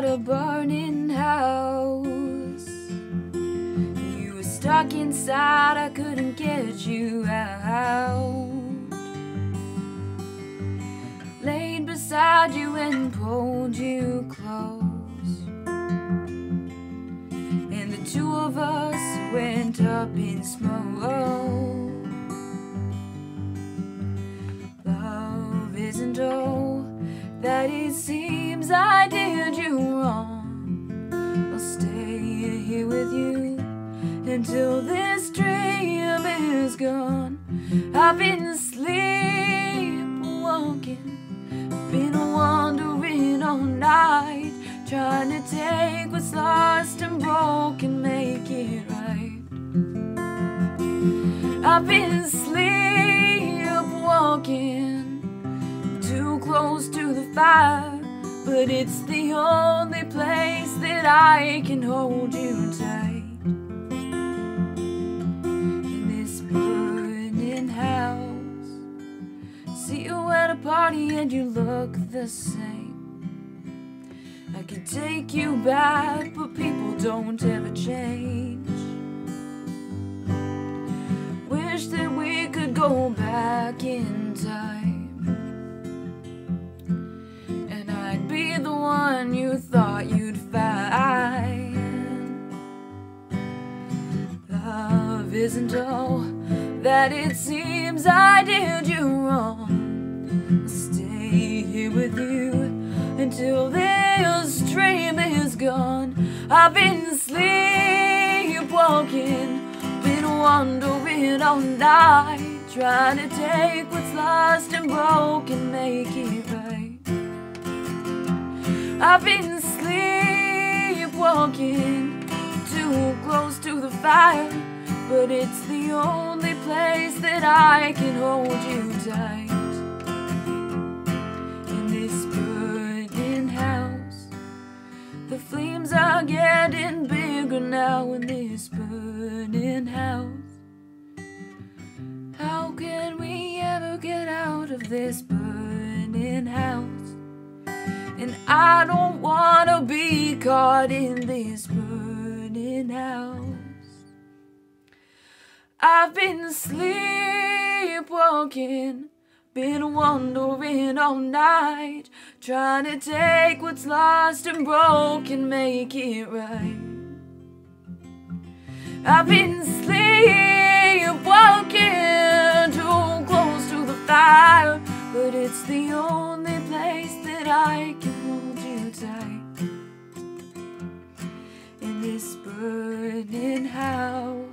a burning house. You were stuck inside, I couldn't get you out. Laid beside you and pulled you close, and the two of us went up in smoke. Love isn't all that it seems. I did you wrong. I'll stay here with you until this dream is gone. I've been sleepwalking, been wandering all night, trying to take what's lost and broken, make it right. I've been sleepwalking, too close to the fire, but it's the only place that I can hold you tight. In this burning house, see you at a party and you look the same. I could take you back, but people don't ever change. Wish that we could go back in time, and I'd be the one you thought you'd find. Love isn't all that it seems. I did you wrong. I'll stay here with you until this dream is gone. I've been sleepwalking, been wandering all night, trying to take what's lost and broken, make it right. I've been sleepwalking, too close to the fire, but it's the only place that I can hold you tight. The flames are getting bigger now in this burning house. How can we ever get out of this burning house? And I don't wanna be caught in this burning house. I've been sleepwalking, been wandering all night, trying to take what's lost and broken, make it right. I've been sleepwalking, too close to the fire, but it's the only place that I can hold you tight. In this burning house.